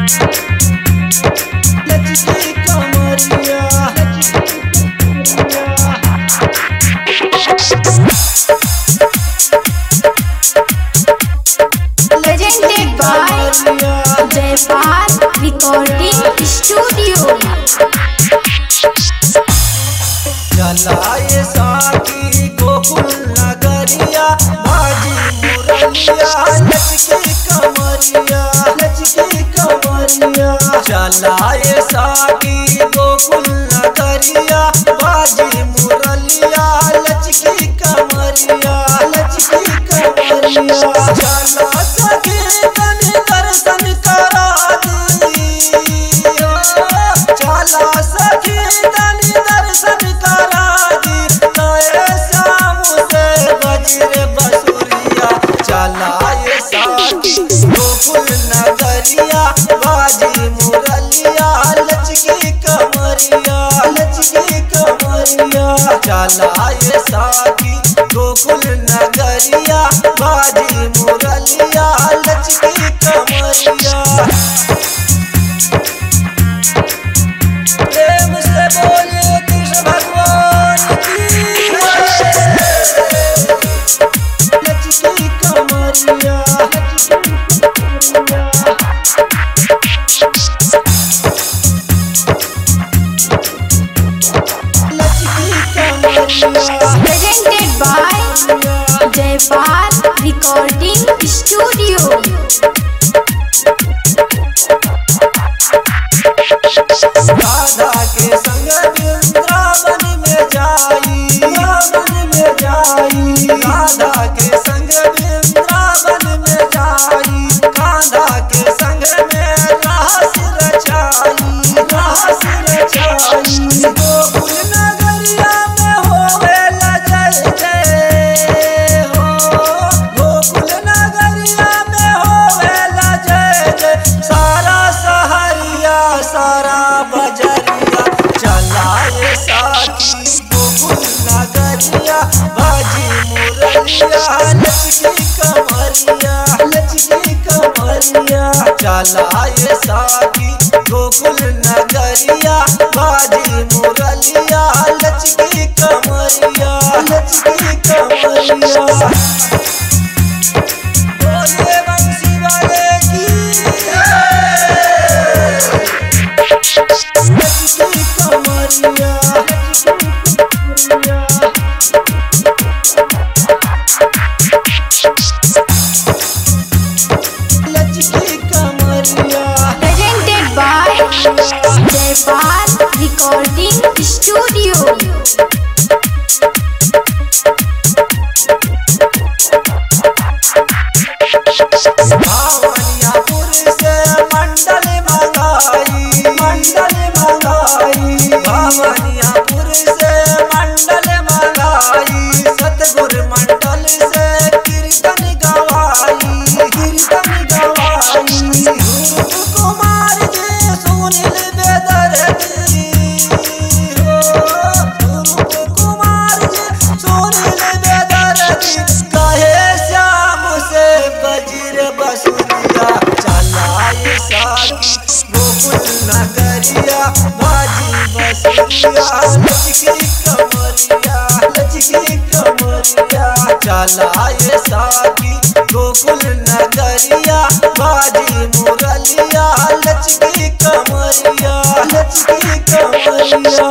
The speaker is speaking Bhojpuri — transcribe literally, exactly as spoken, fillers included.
लचकी कमरिया presented by Jaypal Recording Studio. चलाए साथी गोकुल नगरिया भाजी मुरलिया लचकी कमरिया लचकी कमरिया चलाए साथी गोकुल नगरिया भाजी मुरलिया लचकी कमरिया लचकी कमरिया चला सके तनि दर्शन करा दी चला सके तनि दर्शन करा दी नए श्याम से वज्र बसुरिया चलाए साथी गोकुल नगरिया बाजी मुरलिया लचकी कमरिया लचकी कमरिया चलाए साथी गोकुल नगरिया बाजी मुरलिया लचकी कमरिया प्रेम से बोले कृष्ण भगवान की लचकी कमरिया लचकी कमरिया Presented by Jaypal Recording Studio. Radha के संग वृंदावन में जाई वृंदावन में जाई राधा के संग वृंदावन में जाई कान्हा के संग में रास रचाई रास रचाई गोकुल नगरिया में होवे जय जय हो गोकुल नगरिया में होवे जय जय सारा सहरिया सारा बजरिया चलाए साथी गोकुल नगरिया बाजी मुरलिया लचकी कमरिया लचकी कमरिया चलाए साथी गोकुल नगरिया बाजी मुरलिया लचकी कमरिया लचकी कमरिया बोले बंसी वाले की लचकी कमरिया लचकी कमरिया Presented by Jaypal Recording Studio. भावनियापुर से मंडल मंगाई मंडल मंगाई भावनियापुर से मंडल मंगाई सतगुर मंडल से कीर्तन गवाई कीर्तन गवाई रूप कुमार जी सुनील बेदर्दी हो रूप कुमार जी सुनील बेदर्दी कहे श्याम से वज्र बसुरिया चलाए साथी गोकुल नगरिया बाजी बसुरिया लचकी कमरिया लचकी कमरिया चलाए साथी गोकुल नगरिया बाजी मुरलिया लचकी कमरिया लचकी कमरिया